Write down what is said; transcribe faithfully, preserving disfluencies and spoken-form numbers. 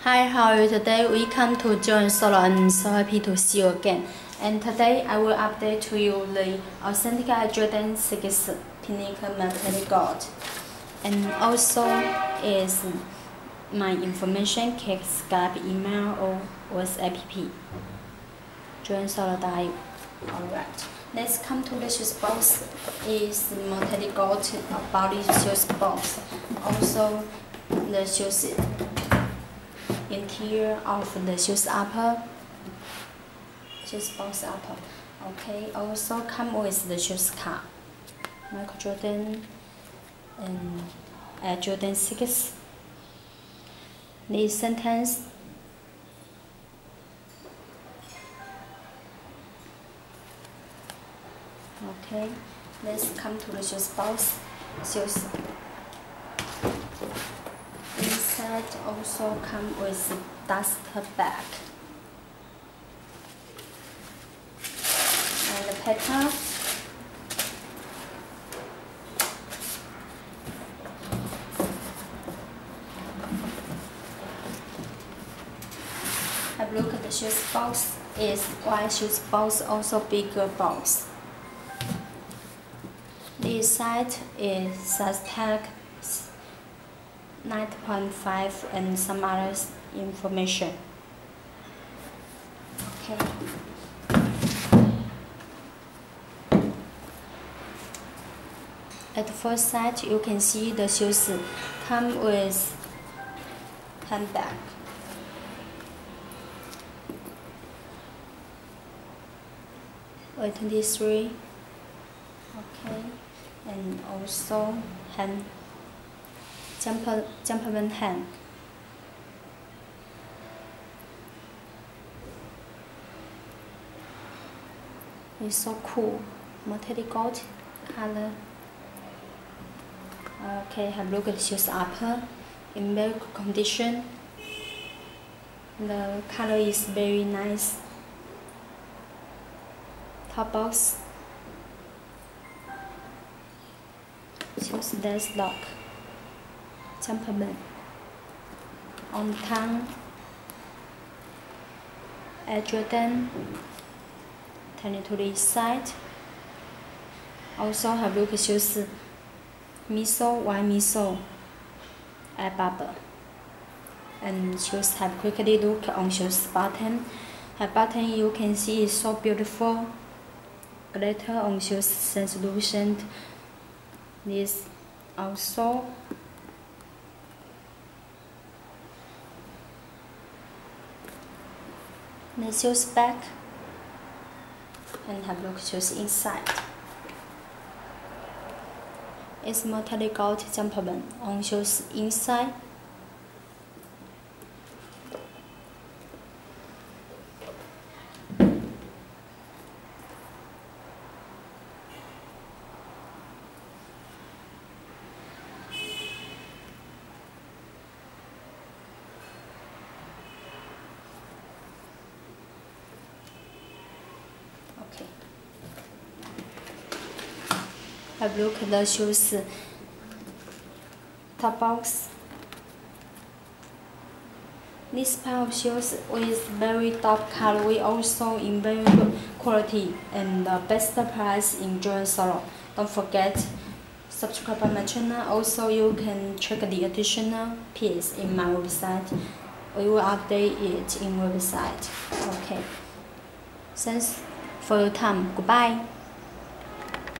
Hi, how are you today? We come to join Solo and so happy to see you again. And today I will update to you the authentic Air Jordan six pinnacle metallic gold. And also is my information cake Skype email or was app. Join Solo dot Alright. Let's come to the shoes box. Is metallic gold body shoes box. Also the shoes interior of the shoes upper, shoes box upper. Okay, also come with the shoes card. Michael Jordan and Air Jordan six. This sentence. Okay, let's come to the shoes box. Shoes. Inside also come with duster bag and the paper. Have a look at the shoes box. Is white shoes box, also bigger box. This side is SASTEC nine point five and some other information. Okay. At the first sight, you can see the shoes come with handbag. Weight twenty-three. Okay, and also hand. Jumper, Jumperman hand. It's so cool. Metallic gold color. Okay, have a look at the shoes upper. In very good condition. The color is very nice. Top box. Shoes dash lock. Jumperman. On tongue, Air Jordan, turn it to the side. Also have look at shoes, midsole, white midsole, air bubble. And shoes have quickly look on shoes button. The button you can see is so beautiful. Glitter on shoes translucent. This also. The shoes back and have look shoes inside. It's metallic gold Jumperman on shoes inside. Okay. Have a look at the shoes top box. This pair of shoes with very top colorway, also in very good quality and the best price in Jordan Solo. Don't forget subscribe to my channel. Also, you can check the additional piece in my website. We will update it in website. Okay. Thanks for your time. Goodbye.